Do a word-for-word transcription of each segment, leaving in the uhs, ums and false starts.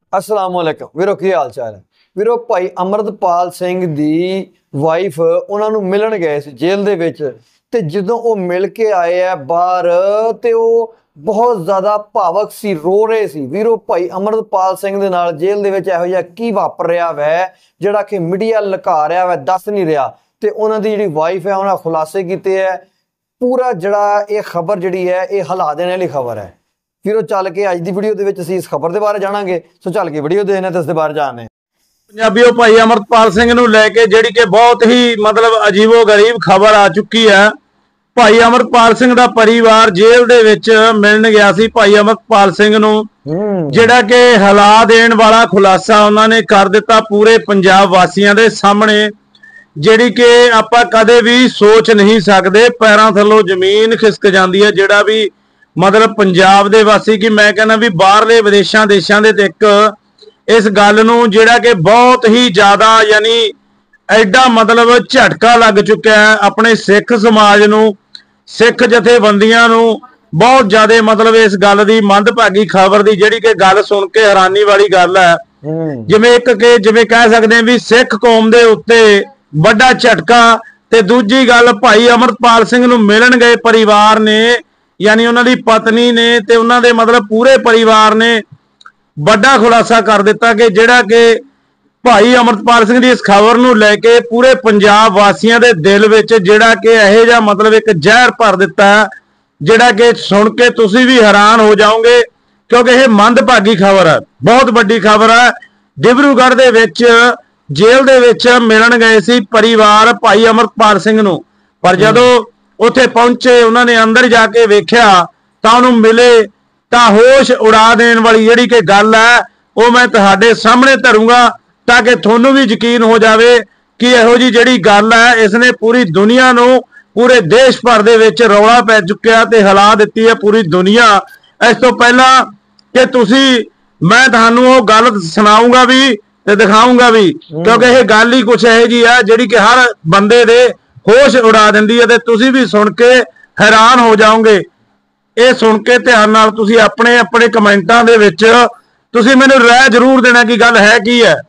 अस्सलाम वालेकुम वीरो की हाल चाल है वीरो। भाई अमृतपाल सिंह दी वाइफ उन्हां नूं मिलन गए सी जेल दे विच ते जदों वो मिल के आए है बाहर ते वो बहुत ज़्यादा भावक सी, रो रहे सी। वीरो भाई अमृतपाल सिंह दे नाल जेल दे विच इहो जिहा की वापर रहा वै जिहड़ा कि मीडिया लुका रहा वै, दस नहीं रहा। ते उन्हां दी जिहड़ी वाइफ है उन्हां खुलासे कीते है। पूरा जिहड़ा ये खबर जिहड़ी है ये हिला देने वाली खबर है। फिर चल के अज की वीडियो दे विच असीं इस खबर के बारे जाणांगे। सो चल के वीडियो देखने ते इस दे बारे जानने। पंजाबीओ भाई अमृतपाल सिंह नूं लैके जिहड़ी कि बहुत ही मतलब अजीबो गरीब खबर आ चुकी है। भाई अमृतपाल सिंह दा परिवार जेल दे विच मिलण गया सी भाई अमृतपाल सिंह नूं, जिहड़ा कि हिला देण वाला खुलासा उन्हां ने कर दिता पूरे पंजाब वासियां दे सामने, जिहड़ी कि आपां कदे भी सोच नहीं सकदे। पैरां थल्लों जमीन खिसक जांदी है जिहड़ा भी मतलब पंजाब दे वासी कि मैं कहना भी बाहरले विदेशां देशां दे ते इक इस गल नूं जिहड़ा कि बहुत ही ज़्यादा यानी एडा मतलब झटका लग चुका है अपने सिख समाज नूं, सिख जथेबंदियां नूं बहुत ज़्यादा मतलब इस गल दी मंदभागी खबर दी जिहड़ी कि गल सुन के हैरानी वाली गल है। जिवें एक कि जिवें कह सकदे हैं भी सिख कौम दे उत्ते वड्डा झटका। ते दूजी गल भाई अमृतपाल सिंह नूं मिलन गए परिवार ने यानी उन्होंने पत्नी ने ते उन्होंने मतलब पूरे परिवार ने बड़ा खुलासा कर दिता कि जिहड़ा कि भाई अमृतपाल सिंह की इस खबर नूं लैके पूरे पंजाब वासियों के दिल विच जिहड़ा कि इहो जिहा मतलब एक जहर भर दिता है, जिहड़ा कि सुन के तुसीं भी हैरान हो जाओगे क्योंकि यह मंदभागी खबर है, बहुत बड़ी खबर है। डिब्रूगढ़ दे विच जेल दे विच मिलन गए सी परिवार भाई अमृतपाल सिंह नूं, पर जदों उत्थे पहुंचे उन्होंने अंदर जाके वेख्या तां उन्होंने मिले तां होश उड़ा देने वाली जिहड़ी कि गल है वो मैं तुहाडे सामने धरूंगा ताकि तुहानूं भी यकीन हो जाए कि इहो जी जिहड़ी गल है इसने पूरी दुनिया नूं पूरे देश भर दे विच रौला पै चुक्या ते हिला दित्ती है पूरी दुनिया। इस तो पहला कि तुसीं मैं तुहानूं वो गल सुणाऊंगा भी ते दिखाऊंगा भी क्योंकि यह गल ही कुछ इहो जी है जिहड़ी कि हर बंदे दे होश उड़ा दिंदी है। तुसीं भी सुन के हैरान हो जाओगे। ये सुन के ध्यान नाल तुसीं अपने अपने कमेंटां दे विच तुसीं मैनूं राय जरूर देना कि गल है की है।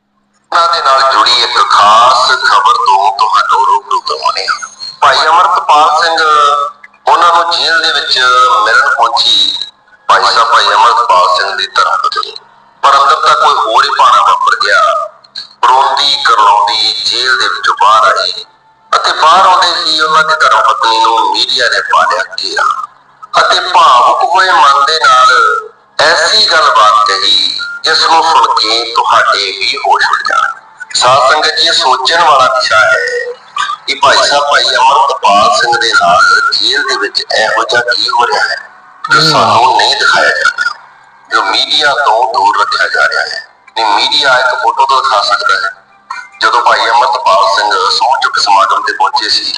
दे नाल जुड़ी एक खास खबर तो तुहानूं रूबरू करवाउने आ। भाई अमृतपाल सिंह उन्हां नूं जेल दे विच मिलण पहुंची भाई साहब भाई अमृतपाल सिंह दी तरफ पत्नी, पर अंदर तां कोई होर ही भाना वापर गया। रोंदी करलाउंदी जेल दे विचों बाहर आई ਅਤੇ ਬਾਹਰ ਆਉਂਦੇ ਹੀ ਉਹਨਾਂ ਦੀ ਧਰਮ ਪਤਨੀ ਨੂੰ ਮੀਡੀਆ ਨੇ ਪਾ ਲਿਆ ਘੇਰਾ ਅਤੇ ਭਾਵੁਕ ਹੋਏ ਮਨ ਦੇ ਨਾਲ ਐਸੀ ਗੱਲਬਾਤ ਕਹੀ ਜਿਸ ਨੂੰ ਸੁਣ ਕੇ ਤੁਹਾਡੇ ਵੀ ਹੋਸ਼ ਉੱਡ ਜਾਣ। ਸਾਧ ਸੰਗਤ ਜੀ, ਸੋਚਣ ਵਾਲਾ ਵਿਸ਼ਾ ਹੈ ਕਿ ਭਾਈ ਸਾਹਿਬ ਭਾਈ ਅਮਰਤਪਾਲ ਸਿੰਘ ਦੇ ਨਾਲ ਜੇਲ੍ਹ ਦੇ ਵਿੱਚ ਇਹੋ ਜਿਹਾ ਕੀ ਹੋ ਰਿਹਾ ਹੈ ਜੋ ਸਾਨੂੰ ਨਹੀਂ ਦਿਖਾਇਆ ਜਾਂਦਾ, ਜੋ ਮੀਡੀਆ ਤੋਂ ਦੂਰ ਰੱਖਿਆ ਜਾ ਰਿਹਾ ਹੈ। ਨਹੀਂ, ਮੀਡੀਆ ਇੱਕ ਫੋਟੋ ਤੋਂ ਦਿਖਾ ਸਕਦਾ ਹੈ ਜਦੋਂ ਭਾਈ ਅਮਰਤਪਾਲ ਸਿੰਘ ਸਹੁੰ ਚੁੱਕ ਸਮਾਗਮ ਤੇ ਪਹੁੰਚੇ ਸੀ।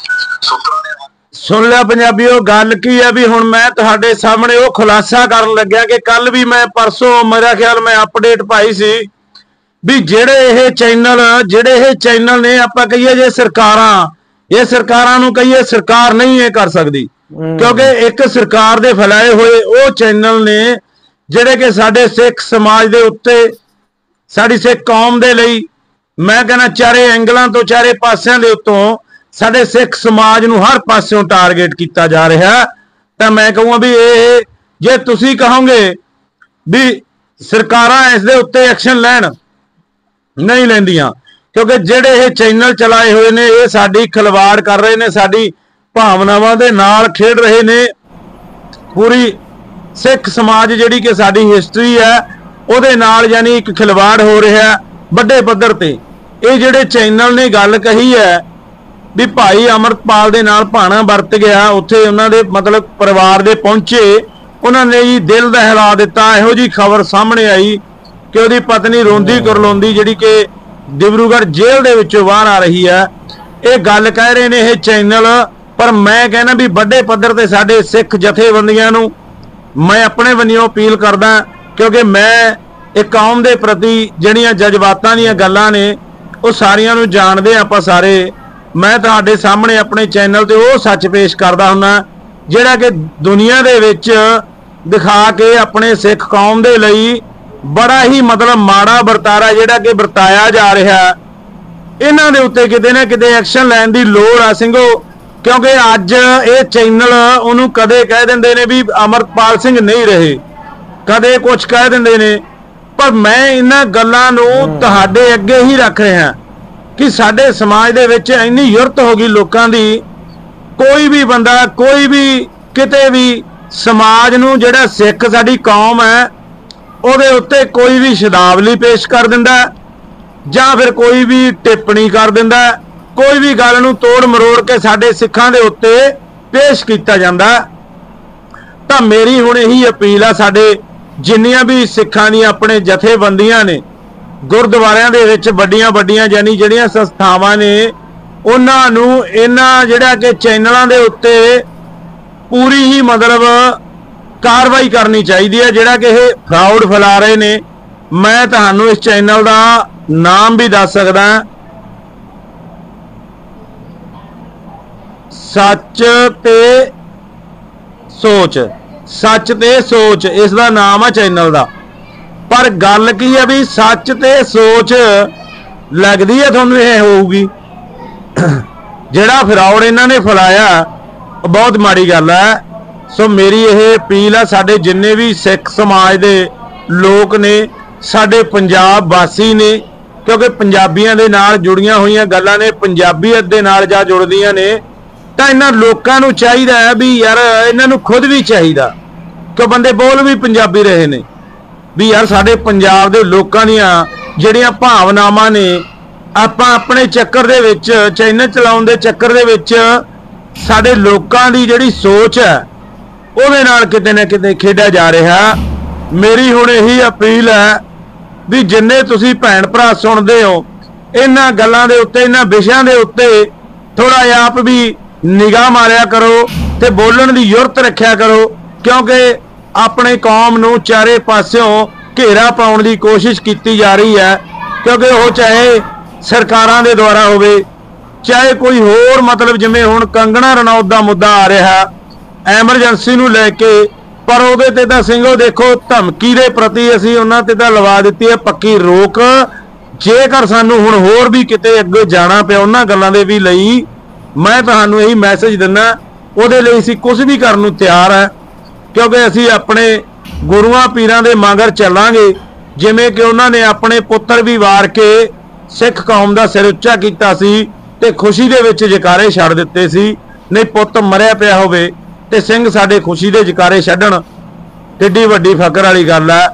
सुन लिया पंजाबीओ, गल की है भी हुण मैं तुहाडे सामने वो खुलासा करन लग्या कि कल भी मैं परसों मेरा ख्याल मैं अपडेट पाई सी भी जेड़े ये चैनल जेड़े ये चैनल ने आपां कहिए जे सरकारां ये सरकारां नूं कहिए सरकार नहीं ये कर सकदी क्योंकि एक सरकार दे फैलाए हुए वो चैनल ने जेड़े कि साडे सिख समाज दे उत्ते साडी सिख कौम दे लई मैं कहना चारे एंगलों तो चारे पासियां दे उत्तों साडे सिख समाज नूं हर पास्यों टारगेट किया जा रहा है। तो मैं कहूँगा भी ये जे तुसीं कहोगे भी सरकारां इस दे उत्ते एक्शन लैण नहीं लैंदियां क्योंकि जेड़े ये चैनल चलाए हुए ने ये साडी खिलवाड़ कर रहे ने, साडी भावनावां दे नाल खेड रहे ने। पूरी सिख समाज जिहड़ी कि साडी हिस्टरी है उहदे नाल यानी एक खिलवाड़ हो रहा है ਵੱਡੇ ਪੱਧਰ ਤੇ। ਇਹ ਜਿਹੜੇ ਚੈਨਲ ਨੇ ਗੱਲ ਕਹੀ ਹੈ ਵੀ ਭਾਈ ਅਮਰਤਪਾਲ ਦੇ ਨਾਲ ਭਾਣਾ ਵਰਤ ਗਿਆ, ਉੱਥੇ ਉਹਨਾਂ ਦੇ ਮਤਲਬ ਪਰਿਵਾਰ ਦੇ ਪਹੁੰਚੇ, ਉਹਨਾਂ ਨੇ ਜੀ ਦਿਲ ਦਹਿਲਾ ਦਿੱਤਾ। ਇਹੋ ਜੀ ਖਬਰ ਸਾਹਮਣੇ ਆਈ ਕਿ ਉਹਦੀ ਪਤਨੀ ਰੋਂਦੀ ਕਰਲਾਉਂਦੀ ਜਿਹੜੀ ਕਿ ਡਿਬਰੂਗੜ੍ਹ ਜੇਲ੍ਹ ਦੇ ਵਿੱਚੋਂ ਬਾਹਰ ਆ ਰਹੀ ਹੈ। ਇਹ ਗੱਲ ਕਹਿ ਰਹੇ ਨੇ ਇਹ ਚੈਨਲ, ਪਰ ਮੈਂ ਕਹਿੰਦਾ ਵੀ ਵੱਡੇ ਪੱਧਰ ਤੇ ਸਾਡੇ ਸਿੱਖ ਜਥੇਬੰਦੀਆਂ ਨੂੰ ਮੈਂ ਆਪਣੇ ਵੱਲੋਂ ਅਪੀਲ ਕਰਦਾ क्योंकि मैं एक कौम के प्रति ਜਿਹੜੀਆਂ जज्बातां ਦੀਆਂ ਗੱਲਾਂ ने वो ਸਾਰੀਆਂ ਨੂੰ ਜਾਣਦੇ ਆਪਾਂ ਸਾਰੇ। मैं ਤੁਹਾਡੇ सामने अपने चैनल ते वो सच पेश करदा हुंदा ਜਿਹੜਾ कि दुनिया दे विच दिखा के अपने सिख कौम दे लई बड़ा ही मतलब माड़ा वरतारा जिहड़ा कि वरताया जा रहा, इन्हां दे उत्ते किते ना किते एक्शन लैण दी लोड़ आ ਸਿੰਘੋ। क्योंकि अज ये चैनल उन्होंने कदे कह देंदे ने भी अमरपाल सिंह नहीं रहे, कदे कुछ कह देंदे ने, पर मैं इन्हां गल्लां नूं तुहाडे अगे ही रख रहा कि साडे समाज दे विच इन्नी युरत हो गई लोकां दी, कोई भी बंदा कोई भी किते भी समाज नूं जिहड़ा सिख साडी कौम है ਉਹਦੇ ਉੱਤੇ कोई भी शब्दावली पेश कर दिंदा जां फिर कोई भी टिप्पणी कर दिंदा, कोई भी गल नूं तोड़ मरोड़ के साडे सिखां दे उत्ते पेश कीता जांदा। तां मेरी हुण यही अपील आ साडे जिन्नियां भी सिखां दी अपने जथेबंदियां ने, गुरुद्वारियां दे विच वड्डियां वड्डियां यानी जिहड़ियां संस्थावां ने, उन्हां नूं इन्हां जिहड़ा कि चैनलां दे उत्ते पूरी ही मतलब कार्रवाई करनी चाहिए है जिहड़ा कि ये फ्रॉड फैला रहे ने। मैं तुहानूं इस चैनल का नाम भी दस सकदा, सच ते सोच, सच ते सोच इसका नाम है चैनल का। पर गल की है भी सच ते सोच लगती है तुहानूं ये होऊगी, जिहड़ा फ्रॉड इन्हां ने फैलाया बहुत माड़ी गल है। सो मेरी यह अपील है साडे जिन्ने भी सिख समाज दे लोग ने, साडे पंजाब वासी ने, क्योंकि पंजाबियों के नाल जुड़ियां हुई गल्लां ने पंजाबीयत दे नाल जा जुड़दियां ने, तो इन्हां लोकां नूं चाहीदा है भी यार इन्हां नूं खुद भी चाहीदा कि बंदे बोल भी पंजाबी रहे ने भी यार साडे पंजाब दे लोकां दीयां जिहड़ियां भावनावां ने आपां अपने चक्कर दे विच चैनल चलाउण दे चक्कर दे विच साडे लोकां दी जिहड़ी सोच है ਉਹਦੇ ਨਾਲ किते ना किते खेडिया जा रहा। मेरी हुण यही अपील है भी जिन्ने तुसीं भैण भरा सुणदे हो इन्हां गल्लां दे उत्ते इन्हां विषयां दे उत्ते थोड़ा जिहा आप भी निगाह मारिया करो ते बोलण दी जुरत रखिया करो, क्योंकि अपने कौम नूं चारे पासियों घेरा पाउण दी कोशिश कीती जा रही है। क्योंकि वो चाहे सरकारां दे द्वारा होवे चाहे कोई होर मतलब जिवें हुण कंगना रनौत दा मुद्दा आ रहा एमरजेंसी नूं लैके, पर उहदे ते तां ਸਿੰਘੋ देखो धमकी दे प्रति असीं उन्हां ते तां लवा दित्ती है पक्की रोक। जेकर सानूं हुण होर भी किते अग्गे जाना पिया उन्हां गल्लां दे भी लई मैं तुहानूं यही मैसेज दिंदा, ਉਹਦੇ ਲਈ ਅਸੀਂ कुछ भी करन नूं तैयार है, क्योंकि असीं अपने गुरुआं पीरां दे मगर ਚੱਲਾਂਗੇ जिवें कि उन्हां ने अपने पुत्तर भी वार के सिख कौम दा सिर ਉੱਚਾ ਕੀਤਾ ਸੀ ते खुशी दे विच जकारे छੱਡ ਦਿੱਤੇ ਸੀ। नहीं पुੱਤ मरिया पिया होवे ते सिंह साडे खुशी दे जकारे छड्डण किड्डी वड्डी फकर वाली गल है।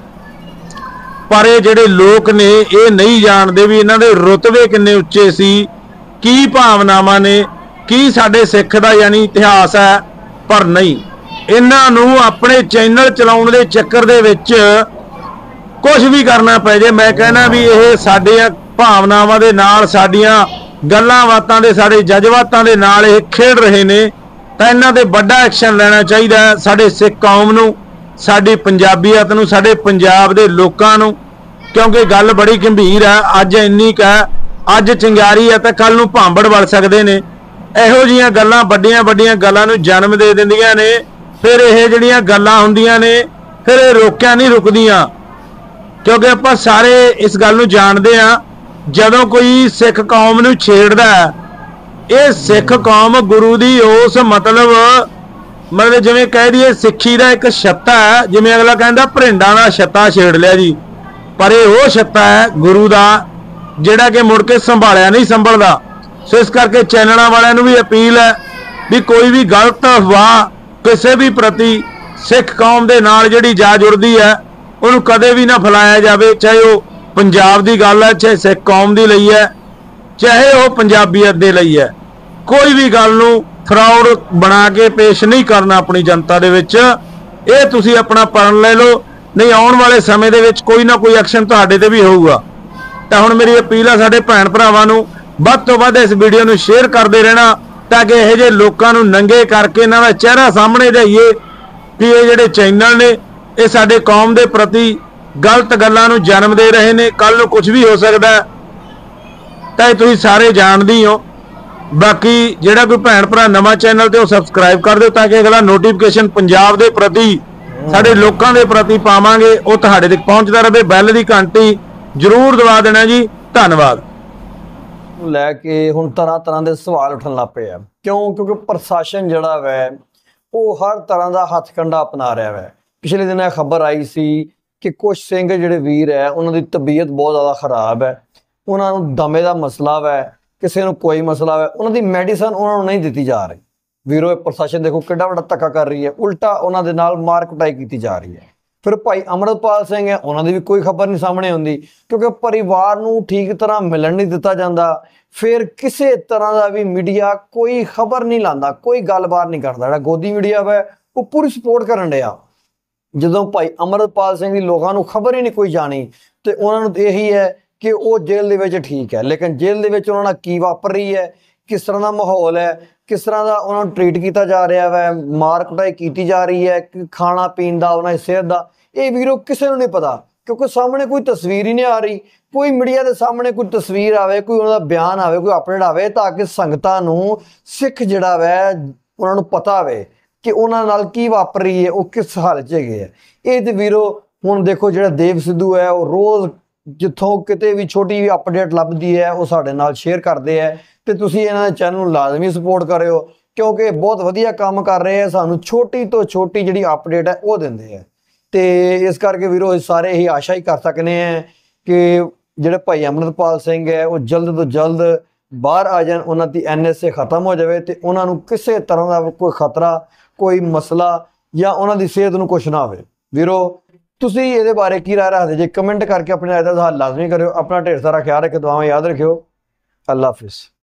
पर ये जिहड़े लोक ने ये नहीं जानते भी इन्हां दे रुतबे किन्ने उच्चे सी, की भावनावां ने, की साडे सिख दा यानी इतिहास है। पर नहीं, इन्हां नूं अपने चैनल चलाउण दे चक्कर दे विच कुछ भी करना पै जे, मैं कहना भी ये साडियां भावनावां दे नाल साडियां गल्लां बातां दे साडे जज्बातां दे नाल ये खेड रहे ने, तां इन्हां ते वड्डा एक्शन लेना चाहिए साडे सिख कौम नूं, साडी पंजाबीयत नूं, साडे पंजाब दे लोकां नूं। क्योंकि गल बड़ी गंभीर है, अज इन्नी क अज चिंगारी है तो कल नूं भांबड़ वड़ सकदे ने। इहो जिहियां गल्लां वड्डियां वड्डियां गल्लां नूं जन्म दे दिंदियां ने, फिर इह जिहड़ियां गल्लां हुंदियां ने फिर ये रोकियां नहीं रुकदियां। क्योंकि आपां सारे इस गल नूं जाणदे आ, जदों कोई सिख कौम नूं छेड़दा ये सिख कौम गुरु दी उस मतलब मतलब जिवें कह दईए सिक्खी दा एक छत्ता है, जिवें अगला कहंदा भरिंडां दा छत्ता छेड़ लिया जी, पर ये वो छत्ता है गुरु दा जिहड़ा कि मुड़ के संभालिया नहीं संभलदा। सो इस करके चैनलों वालियां नूं भी अपील है भी कोई भी गलत अफवाह किसी भी प्रति सिख कौम दे नाल जिहड़ी जा जुड़दी है उन्होंने कदे भी ना फैलाया जाए, चाहे वो पंजाब की गल है, चाहे सिख कौम की लई है, चाहे वो पंजाबीयत दे लई है। कोई भी गल नूं फ्रॉड बना के पेश नहीं करना अपनी जनता दे विच। ये तुसीं अपना पढ़ ले लो, नहीं आउण वाले समय दे विच कोई ना कोई एक्शन तुहाडे ते भी होऊगा। तां हुण मेरी अपील है साडे भैण भरावां नूं वध तों वध इस वीडियो नूं शेयर करदे रहना, ताकि इहो जिहे लोकां नूं नंगे करके इन्हां दा चेहरा सामने लिआईए कि ये जिहड़े चैनल ने ये साडे कौम दे प्रति गलत गल्लां नूं जन्म दे रहे ने। कल नूं कुछ भी हो सकदा है, तां तुसीं सारे जाणदे ही हो। बाकी जिहड़ा कोई भैण भरा नवां चैनल ते वो सबसक्राइब कर दो ताकि अगला नोटिफिकेशन पंजाब दे प्रति ਸਾਡੇ ਲੋਕਾਂ ਦੇ ਪ੍ਰਤੀ ਪਾਵਾਂਗੇ, ਉਹ ਤੁਹਾਡੇ ਤੱਕ ਪਹੁੰਚਦਾ ਰਹੇ। ਬੈਲ ਦੀ ਘੰਟੀ ਜ਼ਰੂਰ ਦਬਾ ਦੇਣਾ ਜੀ। ਧੰਨਵਾਦ। ਲੈ ਕੇ ਹੁਣ ਤਰ੍ਹਾਂ ਤਰ੍ਹਾਂ ਦੇ ਸਵਾਲ ਉੱਠਣ ਲੱਗ ਪਏ ਆ। ਕਿਉਂ? ਕਿਉਂਕਿ ਪ੍ਰਸ਼ਾਸਨ ਜਿਹੜਾ ਵੈ ਉਹ ਹਰ ਤਰ੍ਹਾਂ ਦਾ ਹੱਥ ਕੰਡਾ ਅਪਣਾ ਰਿਹਾ ਵੈ। ਪਿਛਲੇ ਦਿਨ ਇਹ ਖਬਰ ਆਈ ਸੀ ਕਿ ਕੁਛ ਸਿੰਘ ਜਿਹੜੇ ਵੀਰ ਹੈ ਉਹਨਾਂ ਦੀ ਤਬੀਅਤ ਬਹੁਤ ਜ਼ਿਆਦਾ ਖਰਾਬ ਹੈ, ਉਹਨਾਂ ਨੂੰ ਦਮੇ ਦਾ ਮਸਲਾ ਵੈ, ਕਿਸੇ ਨੂੰ ਕੋਈ ਮਸਲਾ ਵੈ, ਉਹਨਾਂ ਦੀ ਮੈਡੀਸਨ ਉਹਨਾਂ ਨੂੰ ਨਹੀਂ ਦਿੱਤੀ ਜਾ ਰਹੀ। ਵੀਰੋ, ਇਹ ਪ੍ਰਸ਼ਾਸਨ ਦੇਖੋ ਕਿੱਡਾ ਵੱਡਾ ਧੱਕਾ ਕਰ ਰਹੀ ਹੈ, ਉਲਟਾ ਉਹਨਾਂ ਦੇ ਨਾਲ ਮਾਰ ਕੁਟਾਈ ਕੀਤੀ ਜਾ ਰਹੀ ਹੈ। ਫਿਰ ਭਾਈ ਅਮਰਤਪਾਲ ਸਿੰਘ ਹੈ, ਉਹਨਾਂ ਦੀ ਵੀ ਕੋਈ ਖਬਰ ਨਹੀਂ ਸਾਹਮਣੇ ਆਉਂਦੀ ਕਿਉਂਕਿ ਪਰਿਵਾਰ ਨੂੰ ਠੀਕ ਤਰ੍ਹਾਂ ਮਿਲਣ ਨਹੀਂ ਦਿੱਤਾ ਜਾਂਦਾ। ਫਿਰ ਕਿਸੇ ਤਰ੍ਹਾਂ ਦਾ ਵੀ ਮੀਡੀਆ ਕੋਈ ਖਬਰ ਨਹੀਂ ਲਾਉਂਦਾ, ਕੋਈ ਗੱਲਬਾਤ ਨਹੀਂ ਕਰਦਾ। ਜਿਹੜਾ ਗੋਦੀ ਮੀਡੀਆ ਵੈ ਉਹ ਪੂਰੀ ਸਪੋਰਟ ਕਰਨ ਡਿਆ। ਜਦੋਂ ਭਾਈ ਅਮਰਤਪਾਲ ਸਿੰਘ ਦੀ ਲੋਕਾਂ ਨੂੰ ਖਬਰ ਹੀ ਨਹੀਂ ਕੋਈ ਜਾਣੀ ਤੇ ਉਹਨਾਂ ਨੂੰ ਇਹੀ ਹੈ ਕਿ ਉਹ ਜੇਲ੍ਹ ਦੇ ਵਿੱਚ ਠੀਕ ਹੈ, ਲੇਕਿਨ ਜੇਲ੍ਹ ਦੇ ਵਿੱਚ ਉਹਨਾਂ ਨਾਲ ਕੀ ਵਾਪਰ ਰਹੀ ਹੈ, ਕਿਸ ਤਰ੍ਹਾਂ ਦਾ ਮਾਹੌਲ ਹੈ, ਕਿਸ ਤਰ੍ਹਾਂ ਦਾ ਉਹਨਾਂ ਨੂੰ ਟਰੀਟ ਕੀਤਾ ਜਾ ਰਿਹਾ ਵੈ, ਮਾਰ ਕੁਟਾਈ ਕੀਤੀ ਜਾ ਰਹੀ ਹੈ, ਖਾਣਾ ਪੀਣ ਦਾ, ਉਹਨਾਂ ਦੀ ਸਿਹਤ ਦਾ, ਇਹ ਵੀਰੋ ਕਿਸੇ ਨੂੰ ਨਹੀਂ ਪਤਾ ਕਿਉਂਕਿ ਸਾਹਮਣੇ ਕੋਈ ਤਸਵੀਰ ਹੀ ਨਹੀਂ ਆ ਰਹੀ। ਕੋਈ ਮੀਡੀਆ ਦੇ ਸਾਹਮਣੇ ਕੋਈ ਤਸਵੀਰ ਆਵੇ, ਕੋਈ ਉਹਨਾਂ ਦਾ ਬਿਆਨ ਆਵੇ, ਕੋਈ ਅਪਡੇਟ ਆਵੇ ਤਾਂ ਕਿ ਸੰਗਤਾਂ ਨੂੰ, ਸਿੱਖ ਜਿਹੜਾ ਵੈ ਉਹਨਾਂ ਨੂੰ ਪਤਾ ਹੋਵੇ ਕਿ ਉਹਨਾਂ ਨਾਲ ਕੀ ਵਾਪਰ ਰਹੀ ਹੈ, ਉਹ ਕਿਸ ਹਾਲਤ 'ਚ ਹੈਗੇ ਹੈ। ਇਹ ਤੇ ਵੀਰੋ ਹੁਣ ਦੇਖੋ ਜਿਹੜਾ ਦੇਵ ਸਿੱਧੂ ਹੈ ਉਹ ਰੋਜ਼ ਜਿੱਥੋਂ ਕਿਤੇ ਵੀ ਛੋਟੀ ਵੀ ਅਪਡੇਟ ਲੱਭਦੀ ਹੈ ਉਹ ਸਾਡੇ ਨਾਲ ਸ਼ੇਅਰ ਕਰਦੇ ਹੈ ਤੇ ਤੁਸੀਂ ਇਹਨਾਂ ਦੇ ਚੈਨਲ ਨੂੰ ਲਾਜ਼ਮੀ ਸਪੋਰਟ ਕਰਿਓ ਕਿਉਂਕਿ ਬਹੁਤ ਵਧੀਆ ਕੰਮ ਕਰ ਰਹੇ ਹੈ, ਸਾਨੂੰ ਛੋਟੀ ਤੋਂ ਛੋਟੀ ਜਿਹੜੀ ਅਪਡੇਟ ਹੈ ਉਹ ਦਿੰਦੇ ਹੈ। ਤੇ ਇਸ ਕਰਕੇ ਵੀਰੋ ਸਾਰੇ ਹੀ ਆਸ਼ਾ ਹੀ ਕਰ ਸਕਨੇ ਆ ਕਿ ਜਿਹੜੇ ਭਾਈ ਅਮਰਤਪਾਲ ਸਿੰਘ ਹੈ ਉਹ ਜਲਦ ਤੋਂ ਜਲਦ ਬਾਹਰ ਆ ਜਾਣ, ਉਹਨਾਂ ਦੀ ਐਨ ਐਸ ਏ ਖਤਮ ਹੋ ਜਾਵੇ ਤੇ ਉਹਨਾਂ ਨੂੰ ਕਿਸੇ ਤਰ੍ਹਾਂ ਦਾ ਕੋਈ ਖਤਰਾ, ਕੋਈ ਮਸਲਾ ਜਾਂ ਉਹਨਾਂ ਦੀ ਸਿਹਤ ਨੂੰ ਕੁਛ ਨਾ ਹੋਵੇ। ਵੀਰੋ ਤੁਸੀਂ ਇਹਦੇ ਬਾਰੇ ਕੀ ਰਾਏ ਰੱਖਦੇ ਜੇ? ਕਮੈਂਟ ਕਰਕੇ ਆਪਣੇ ਰਾਏ ਦਾ ਇਜ਼ਹਾਰ ਲਾਜ਼ਮੀ ਕਰਿਓ। ਆਪਣਾ ਢੇਰ ਸਾਰਾ ਖਿਆਲ ਰੱਖਿਓ, ਦੁਆਵਾਂ ਯਾਦ ਰੱਖਿਓ। ਅੱਲਾ ਹਾਫਿਜ਼।